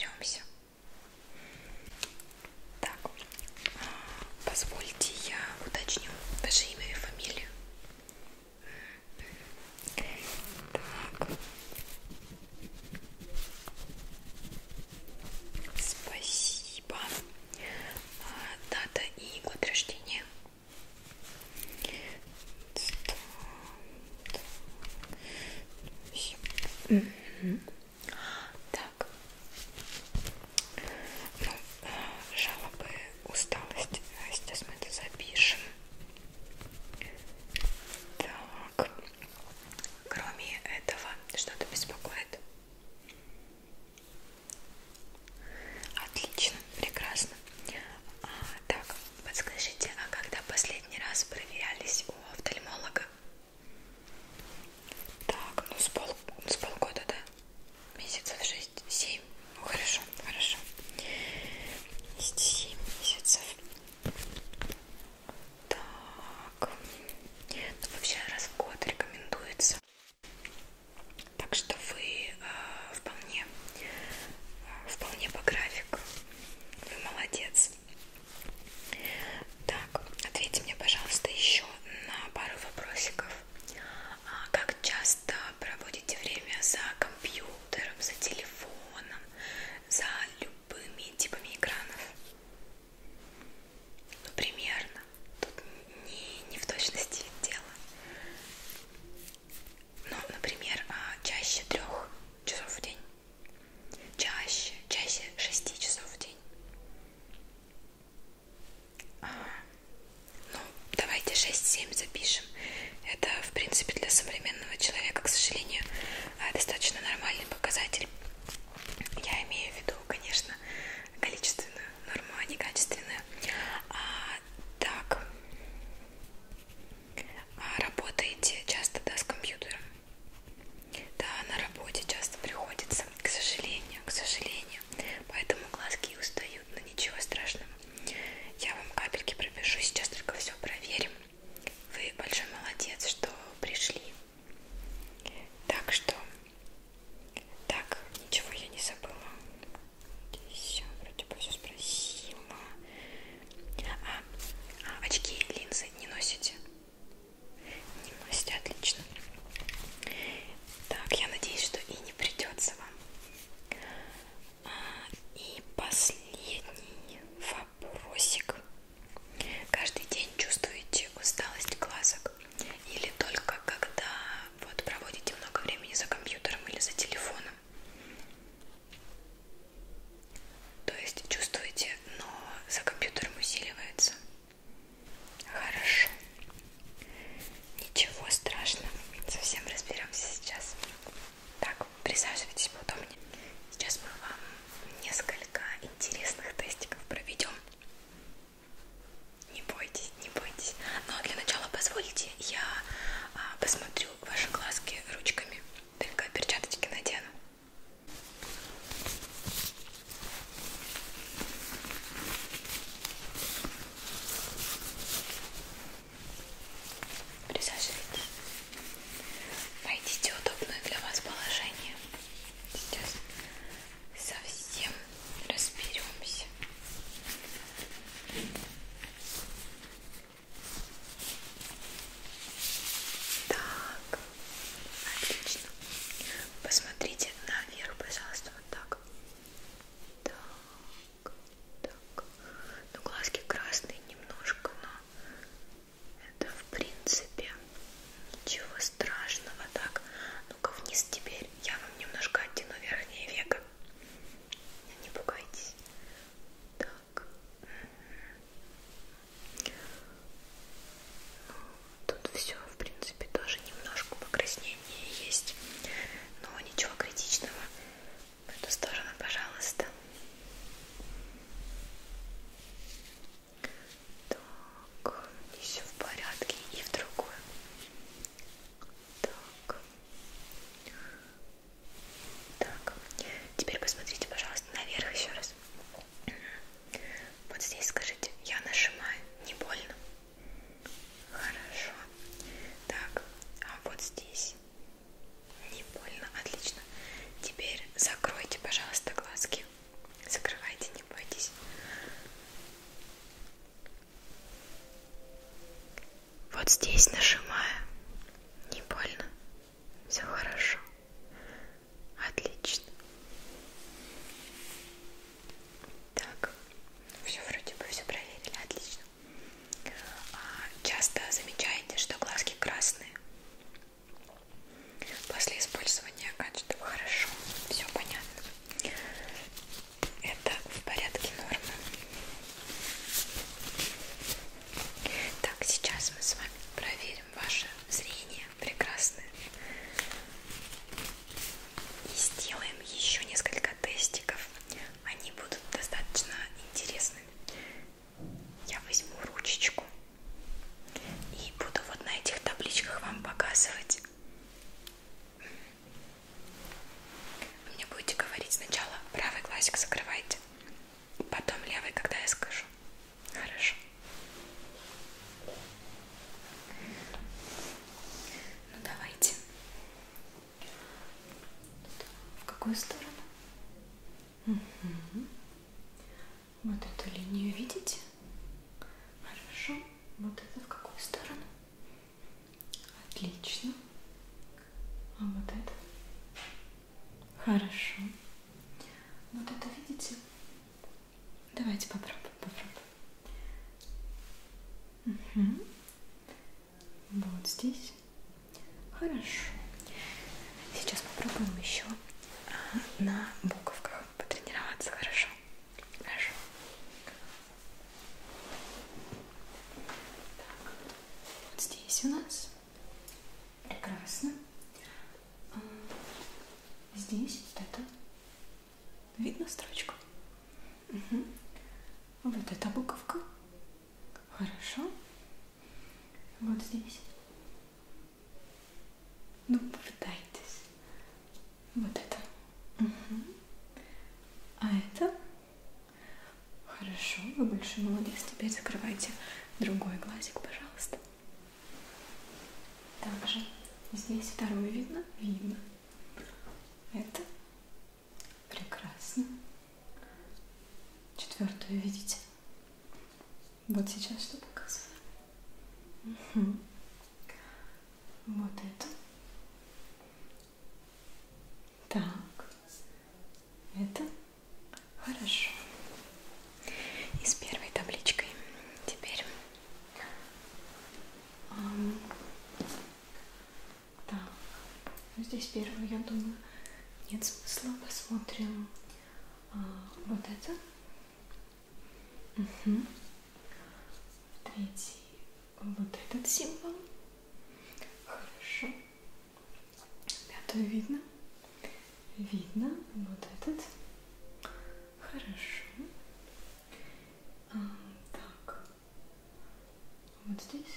разберемся. Так, позвольте я уточню ваше имя и фамилию. Так. Спасибо. Дата и год рождения. Угу. Так. Вот эту линию видите? Хорошо. Вот это в какую сторону? Отлично. А вот это? Хорошо. Вот это видите? Давайте попробуем. Угу. Вот здесь. Хорошо. Сейчас попробуем еще на буковках потренироваться. Хорошо? Хорошо. Так. Вот здесь у нас. Прекрасно. Здесь вот это. Видно строчку? Угу. Вот эта буковка. Хорошо. Вот здесь. Ну, попытайтесь. Вот это. Угу. А это? Хорошо, вы большой молодец. Теперь закрывайте другой глазик, пожалуйста. Также здесь второй видно? Видно. Это прекрасно. Четвертую видите? Вот сейчас что показываю. Угу. Вот это. Так. Это хорошо. И с первой табличкой теперь. Так. Здесь первую, я думаю, нет смысла. Посмотрим вот это. Угу. Третий. Вот этот символ. Хорошо. Пятую видно? Видно. Вот этот. Хорошо. Так. Вот здесь.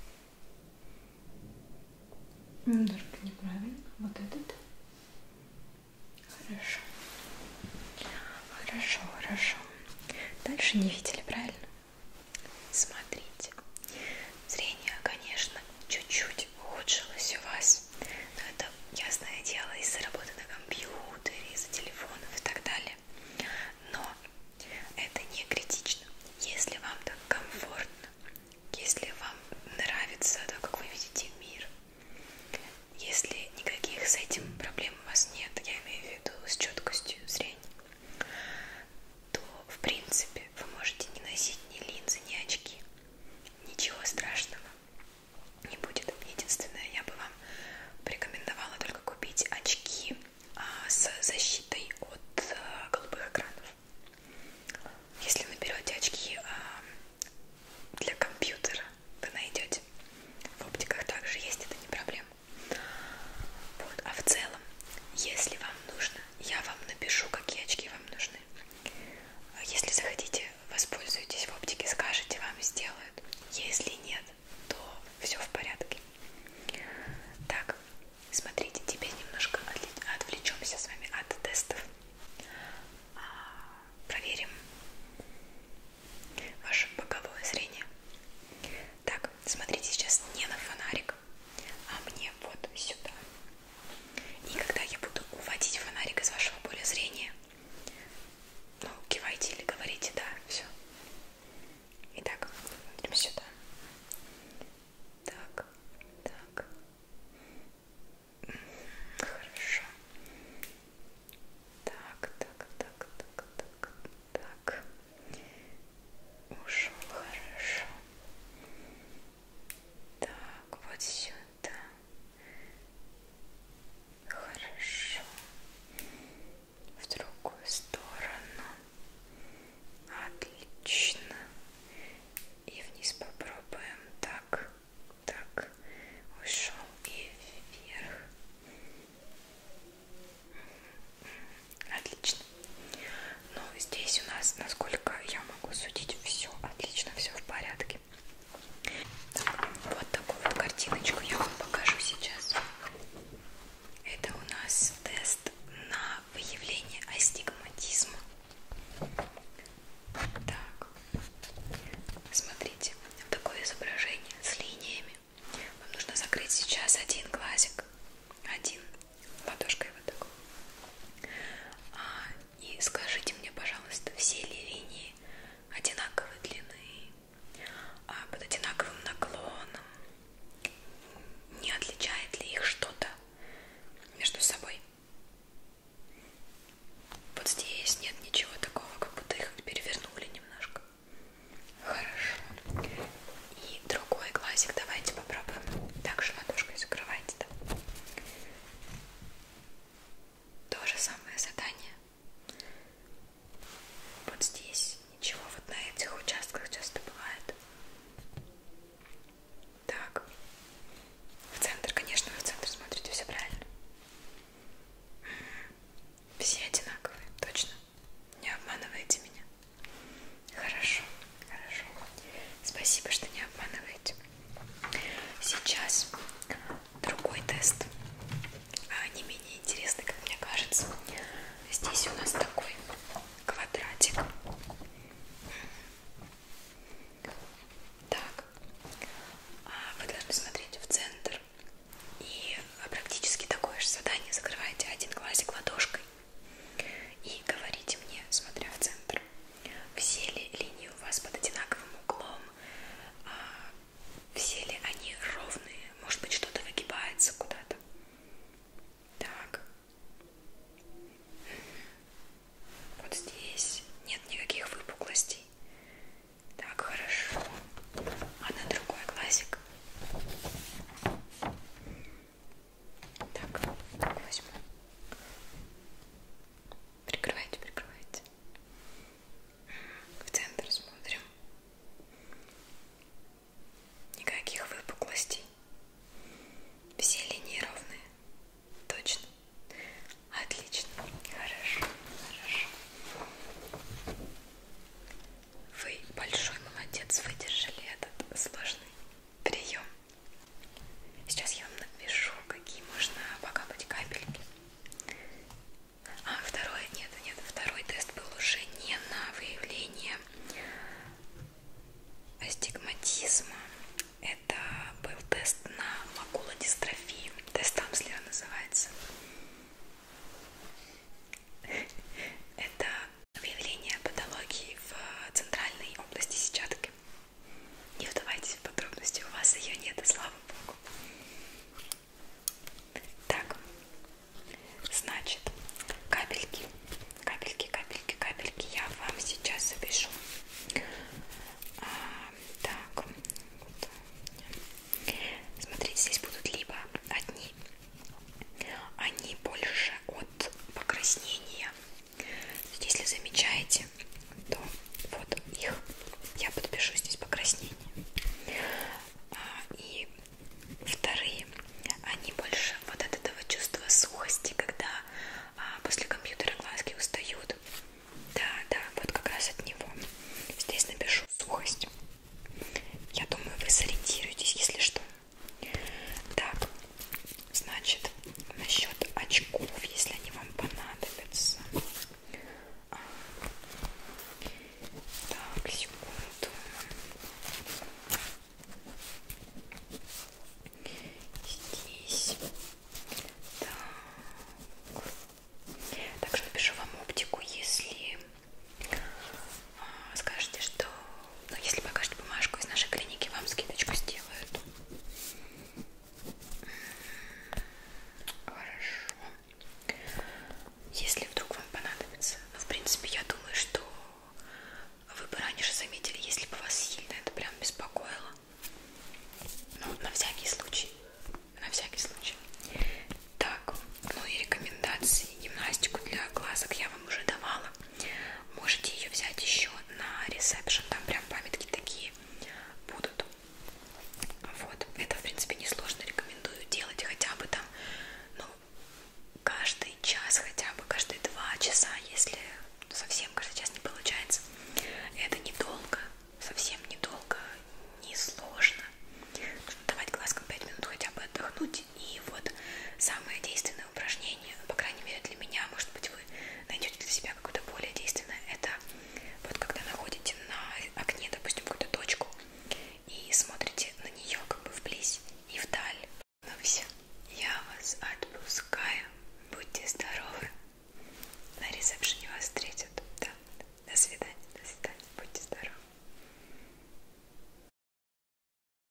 Немножко неправильно. Вот этот. Хорошо. Хорошо, хорошо. Дальше не видели, правильно? Смотрите. Зрение, конечно, чуть-чуть ухудшилось у вас. Но это, ясное дело, из-за работы на компьютере, из-за телефонов и так далее. Но это не критично. Если вам так комфортно, если вам нравится то, как вы видите мир, если никаких с этим проблем у вас нет, я имею в виду с четкостью зрения, то, в принципе, вы можете не носить ни линзы, ни очки. Ничего страшного не будет. Единственное, я бы вам порекомендовала только купить очки с защитой от голубых экранов. Если наберете очки для компьютера, вы найдете. В оптиках также есть, это не проблема. Вот. А в целом, если вам нужно, я вам напишу, какие очки вам нужны. Если захотите, воспользуйтесь в оптике, скажете, вам сделают. Если нет, то все в порядке. Так, смотрите, теперь немножко отвлечемся с вами от тестов. Проверим ваше боковое зрение. Так, смотрите сейчас не на фонарик, а мне вот сюда. И когда я буду уводить фонарик из вашего поля зрения, ну, кивайте или говорите «да», все. Итак, смотрим сюда. Так, так. Хорошо. Так, так, так, так, так, так. Ушел, хорошо. Так, вот сюда. Хорошо. В другую сторону. Отлично. И вниз попробуем. Так, так. Ушел и вверх. Отлично. Ну, здесь у нас, насколько я могу судить,